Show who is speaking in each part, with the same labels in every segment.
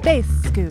Speaker 1: Space Scoop.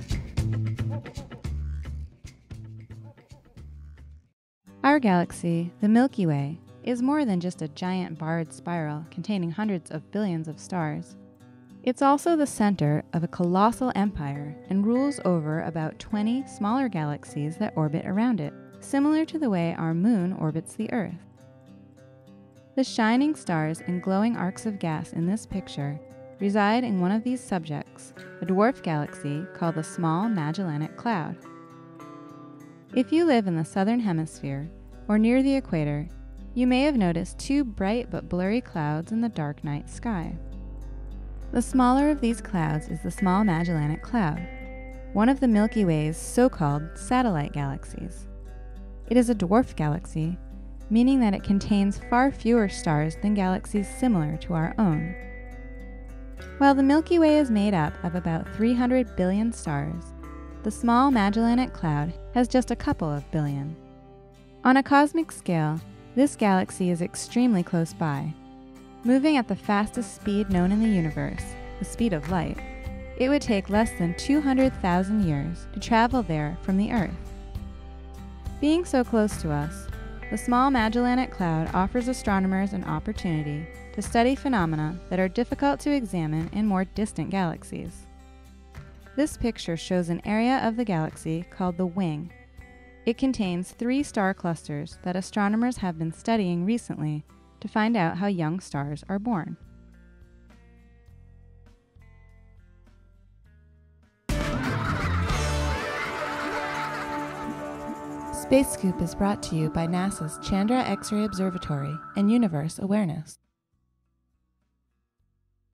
Speaker 1: Our galaxy, the Milky Way, is more than just a giant barred spiral containing hundreds of billions of stars. It's also the center of a colossal empire and rules over about 20 smaller galaxies that orbit around it, similar to the way our moon orbits the Earth. The shining stars and glowing arcs of gas in this picture reside in one of these subjects, a dwarf galaxy called the Small Magellanic Cloud. If you live in the southern hemisphere or near the equator, you may have noticed two bright but blurry clouds in the dark night sky. The smaller of these clouds is the Small Magellanic Cloud, one of the Milky Way's so-called satellite galaxies. It is a dwarf galaxy, meaning that it contains far fewer stars than galaxies similar to our own. While the Milky Way is made up of about 300 billion stars, the Small Magellanic Cloud has just a couple of billion. On a cosmic scale, this galaxy is extremely close by. Moving at the fastest speed known in the universe, the speed of light, it would take less than 200,000 years to travel there from the Earth. Being so close to us, the Small Magellanic Cloud offers astronomers an opportunity to study phenomena that are difficult to examine in more distant galaxies. This picture shows an area of the galaxy called the Wing. It contains 3 star clusters that astronomers have been studying recently to find out how young stars are born. Space Scoop is brought to you by NASA's Chandra X-ray Observatory and Universe Awareness.